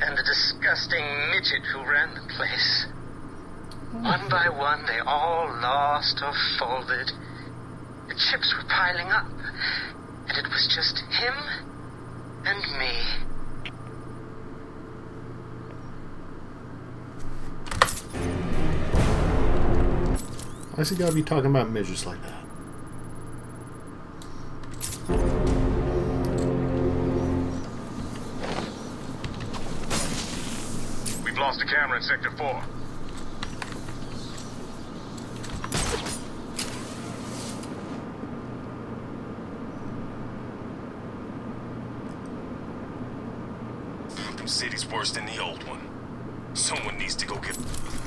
and the disgusting midget who ran the place. One by one, they all lost or folded. The chips were piling up, and it was just him and me. Why's he gotta be talking about midgets like that? We've lost a camera in Sector 4. New city's worse than the old one. Someone needs to go get...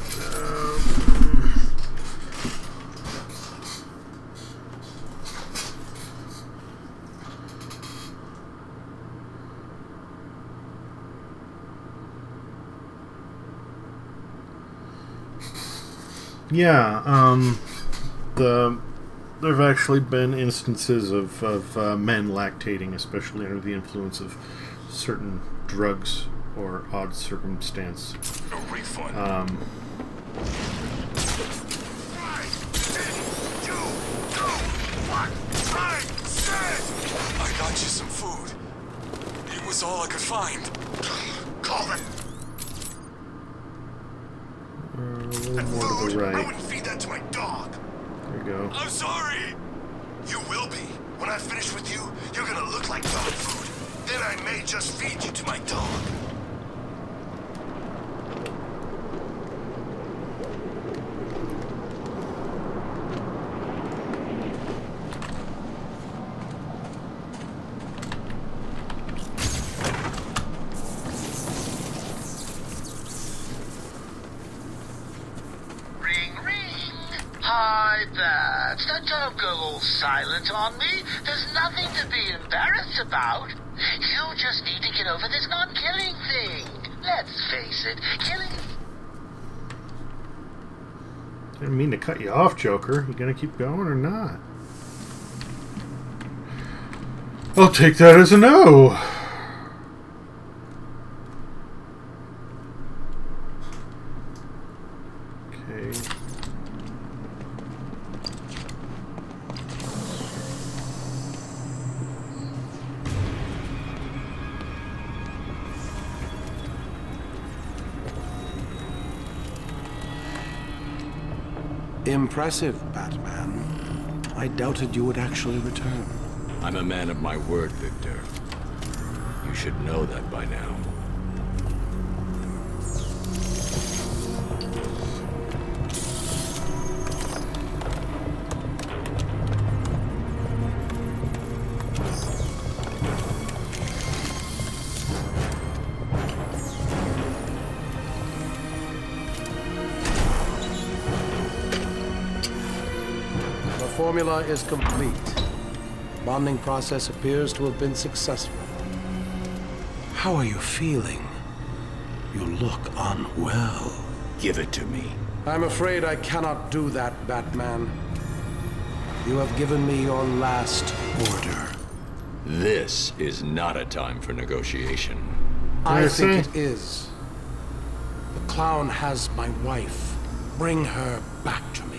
Yeah, there have actually been instances of men lactating, especially under the influence of certain drugs or odd circumstance. No refund. I got you some food. It was all I could find. Call them. A little more to the right. I wouldn't feed that to my dog. There you go. I'm sorry. You will be. When I finish with you, you're gonna look like dog food. Then I may just feed you to my dog. Hi there. Don't go all silent on me. There's nothing to be embarrassed about. You just need to get over this non-killing thing. Let's face it, killing... Didn't mean to cut you off, Joker. You gonna keep going or not? I'll take that as a no. Okay. Impressive, Batman. I doubted you would actually return. I'm a man of my word, Victor. You should know that by now. The formula is complete. Bonding process appears to have been successful. How are you feeling? You look unwell. Give it to me. I'm afraid I cannot do that, Batman. You have given me your last order. This is not a time for negotiation. I think it is. The clown has my wife. Bring her back to me.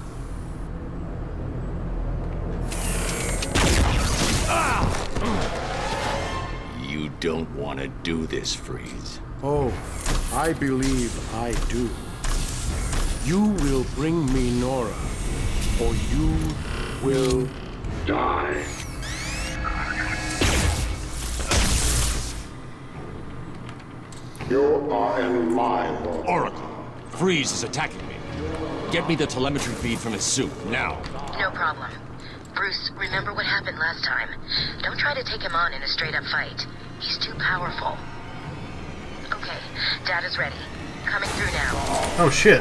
You don't want to do this, Freeze. Oh, I believe I do. You will bring me Nora, or you will die. You are in my world. Oracle, Freeze is attacking me. Get me the telemetry feed from his suit, now. No problem. Bruce, remember what happened last time. Don't try to take him on in a straight-up fight. He's too powerful. Okay, data's ready. Coming through now. Oh, shit.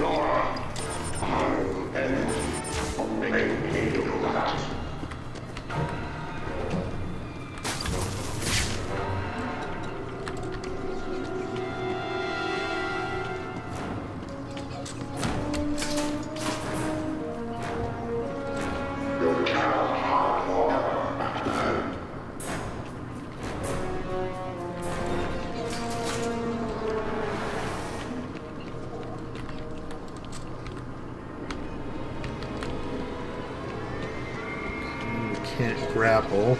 can't grapple.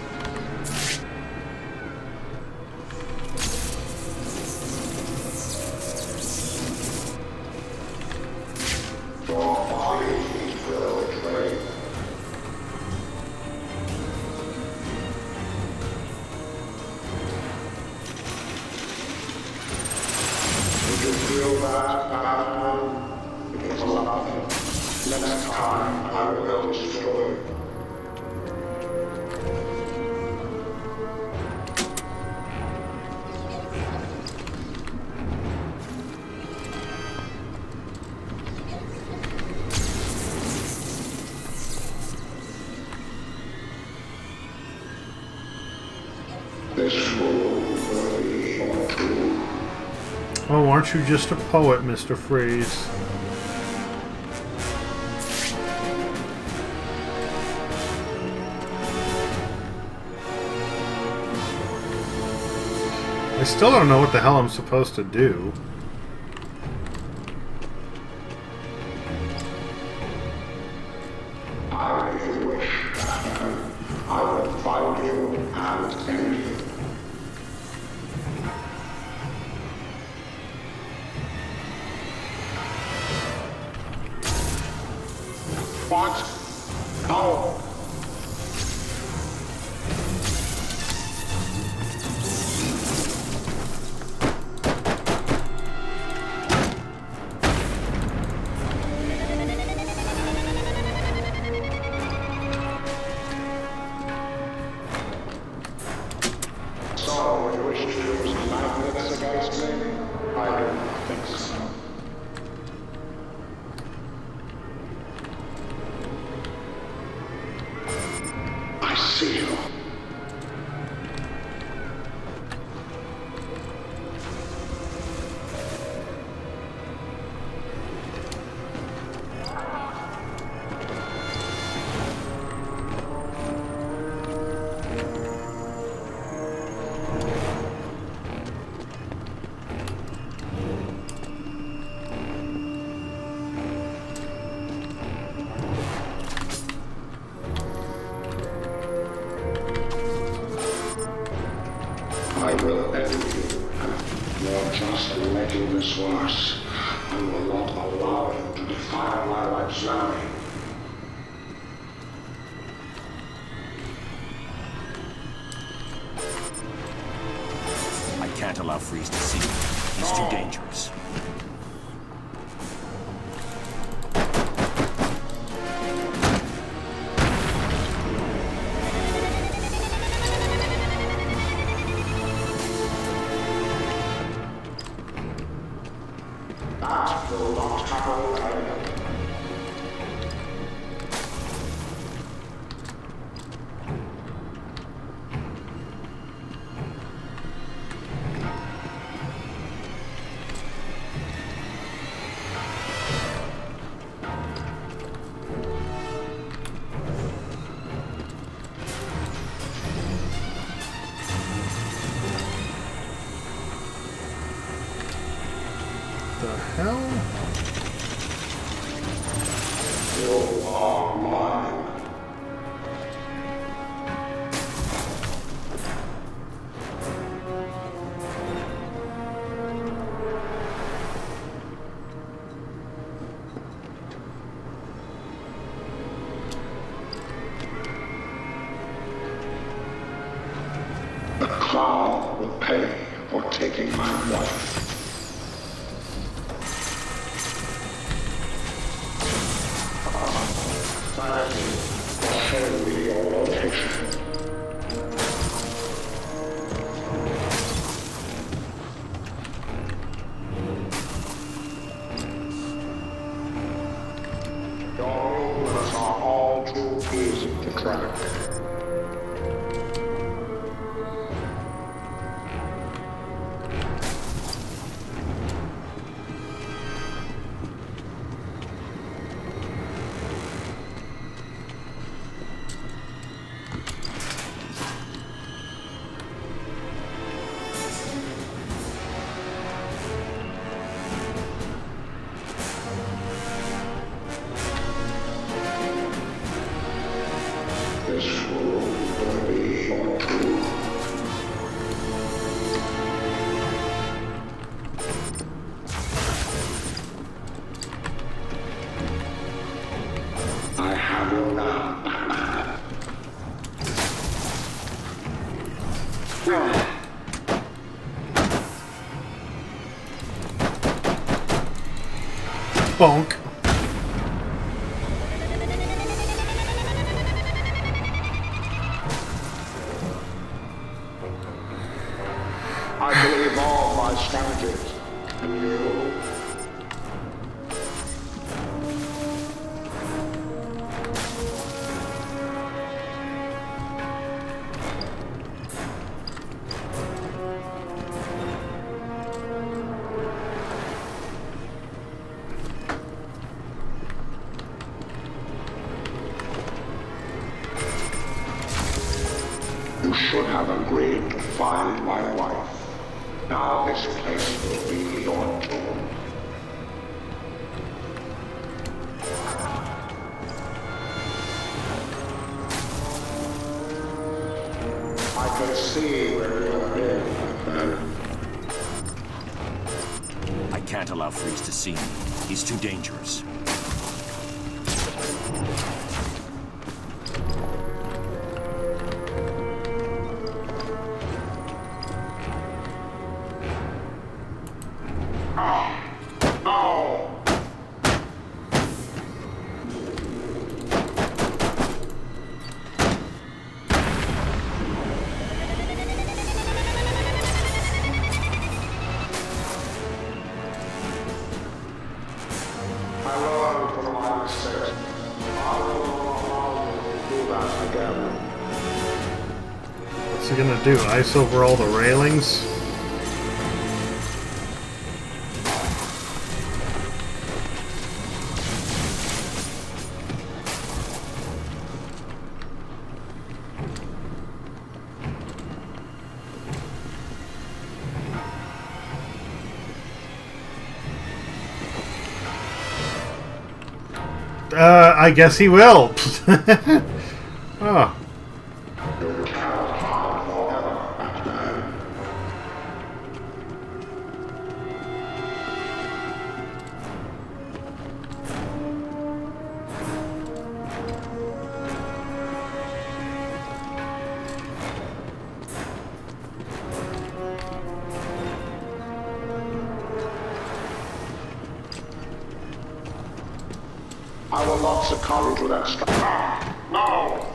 Next time I will destroy. This will be all true. Oh, aren't you just a poet, Mr. Freeze? I still don't know what the hell I'm supposed to do. I wish I will find you and end you. What? No. So, you wish to use 9 minutes against me? I don't think so. I see you. I will end you. You're just making this worse. I will not allow you to defile my wife's memory. I can't allow Freeze to see me. He's too dangerous. That will not happen again. The hell? You are mine. The Crown will pay for taking my wife. Thank you for showing me your location. Your movements are all too easy to track. This Bonk. I believe all my strategies. And you? You should have agreed to find my wife. Now this place will be your tomb. I can see where you're in, my friend. I can't allow Freeze to see me. He's too dangerous. What's he gonna do? Ice over all the railings? I guess he will. Oh. I will not succumb to that strike. No!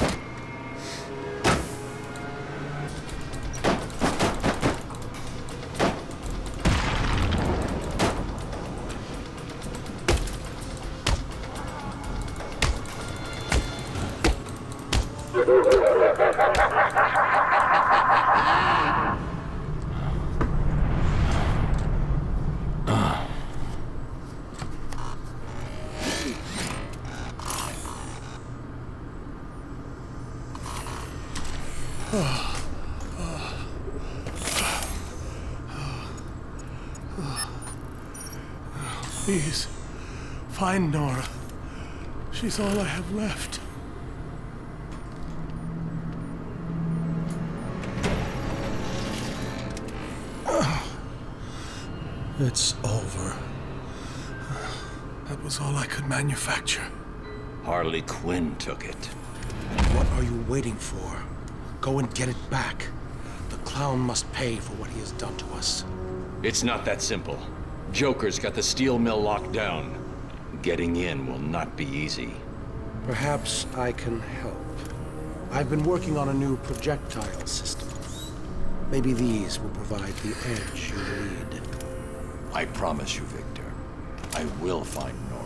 Please, find Nora. She's all I have left. It's over. That was all I could manufacture. Harley Quinn took it. And what are you waiting for? Go and get it back. The clown must pay for what he has done to us. It's not that simple. Joker's got the steel mill locked down. Getting in will not be easy. Perhaps I can help. I've been working on a new projectile system. Maybe these will provide the edge you need. I promise you, Victor, I will find Nora.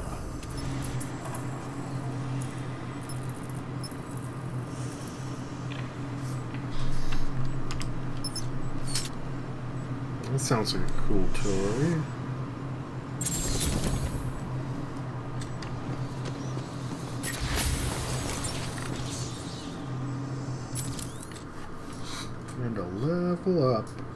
That sounds like a cool toy. And a level up.